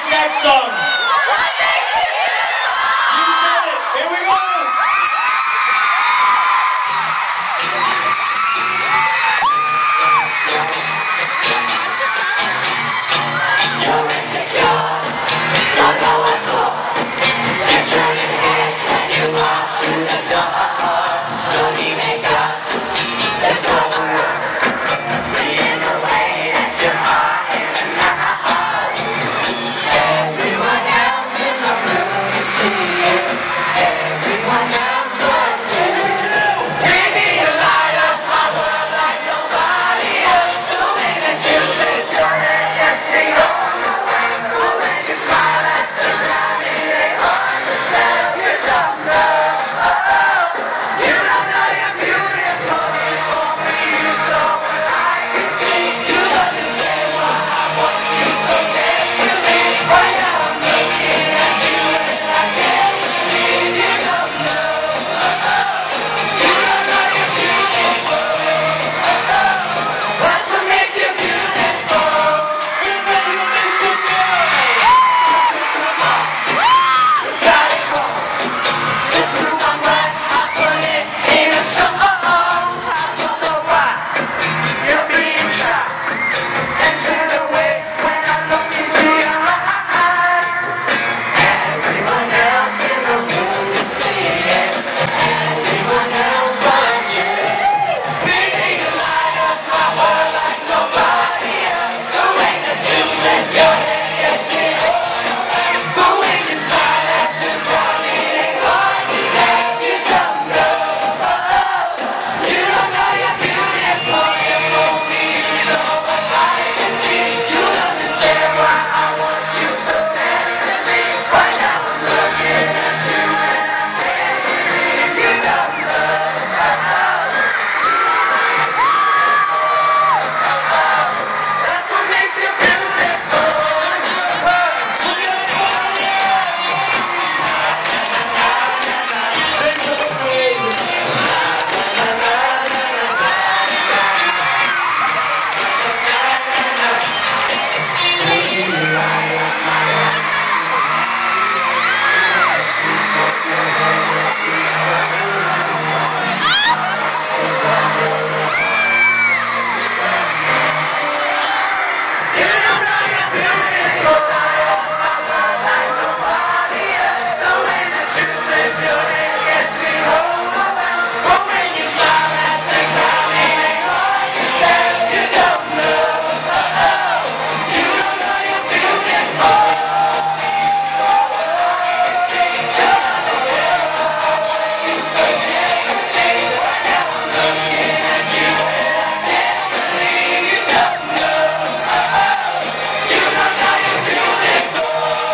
this next song? You said it. Here we go. You're insecure, don't know what for. You're turning heads when you walk through the door. Don't even got to cover up. In a way that your heart is not. Everyone else in the room is seeing you. Everyone else but you. Baby, you light up my world like nobody else. The way that you flip your head gets me on the way. The way you smile at the ground, it ain't hard to tell. You don't know. You don't know you're beautiful. Only you so I can see. You understand why I want you so desperately. Right now I'm looking at you and I can't believe you don't know. You don't know you're beautiful. That's what makes you beautiful. You know what makes you beautiful. Got it wrong. To prove I'm right, I put it in a song. I don't know why you're being shy. And turn away when I look into your eyes. Everyone else in the room is seeing it. Everyone else but you. Baby, you light up my world like nobody else. The way that you flip your head gets me overwhelmed. The way you smile at the ground, it ain't hard to tell. You don't know. You don't know you're beautiful. If only you saw what I can see. You'll understand why I want you so desperately. Right now I'm looking at you and I can't believe you don't know. That's what makes you beautiful. You don't know you're beautiful. I want like nobody else. The way that you flip your head gets me overwhelmed. But when you smile at the ground, it ain't hard to tell. You don't know. You don't know you're beautiful. You'll understand why I want you so desperately. Right now I'm looking at you and I can't believe you don't know. You don't know you're beautiful.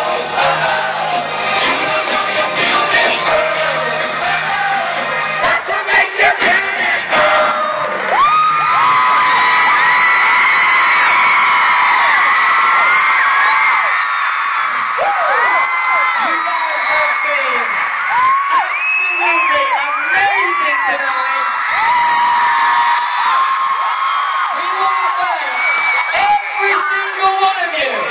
You don't know you're beautiful. That's what makes you beautiful. You guys have been absolutely amazing tonight. We want to thank every single one of you.